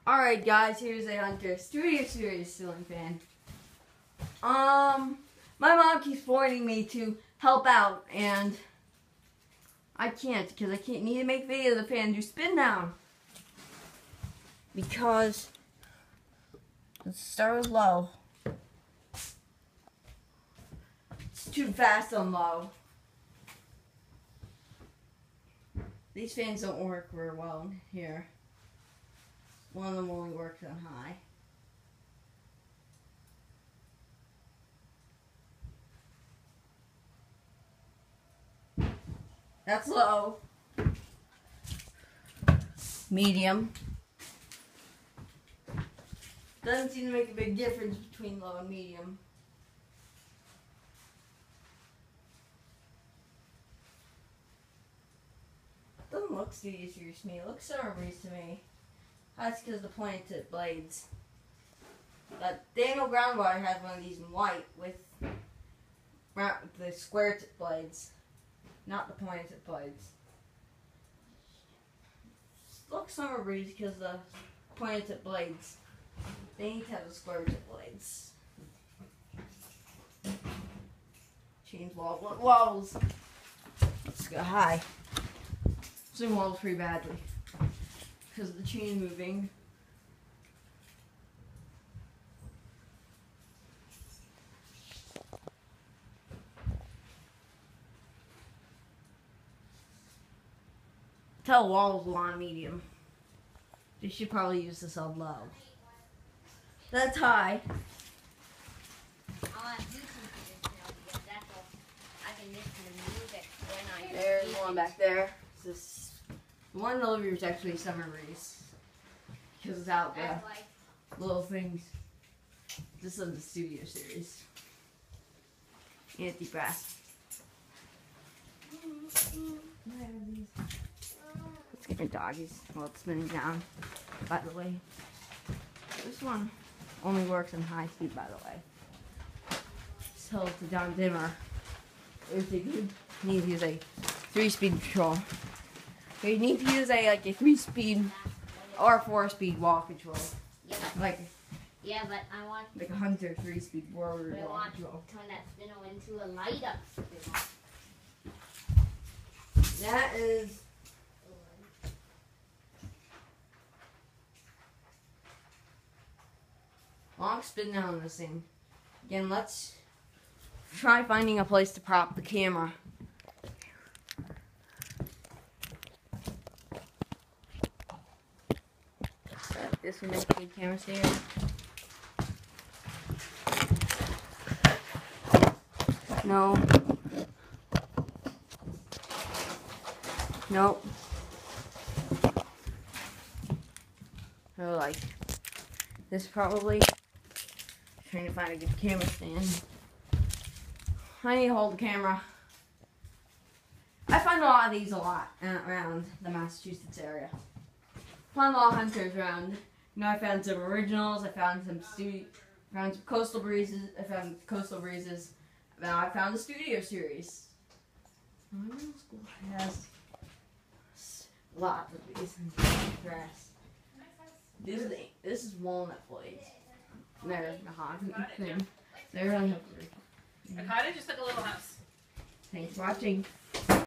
Alright guys, here's a Hunter Studio Series ceiling fan. My mom keeps warning me to help out, and I can't because I can't need to make videos of the fan do spin down. Because let's start with low. It's too fast on low. These fans don't work very well here. One of them only works on high. That's low. Medium. Doesn't seem to make a big difference between low and medium. Doesn't look Studio Series to me. It looks Summer Breeze to me. That's because the pointed tip blades. But Daniel Groundwater has one of these in white with the square tip blades, not the pointed tip blades. Looks Summer Breeze because the pointed tip blades. They need to have the square tip blades. Change walls. Let's go high. Swing walls pretty badly because of the chain moving. Tell walls on medium. They should probably use this on low. That's high. There's one back there. This one in the living room is actually Summer Breeze because without the little things. This is the Studio Series. Anti-brass. Let's get your doggies while it's spinning down. By the way, this one only works in high speed. By the way, so it's a down dimmer. If you need to use a 3-speed control. You need to use a 3-speed or 4-speed wall control. Yeah, but I want like a Hunter 3-speed forward wall control. To turn that spinner into a light up spinner. That is long spin down on this thing. Again, let's try finding a place to prop the camera. This will make a good camera stand. No. Nope. So like this probably. Trying to find a good camera stand. I need to hold the camera. I find a lot of these around the Massachusetts area. I find a lot of Hunters around. You know, I found some originals. I found some Coastal Breezes. I found Coastal Breezes. Now I found the Studio Series. School has lots of these in grass. This is walnut blades. There's mahogany thing. They're really helpful. A cottage is like a little house. Thanks for watching.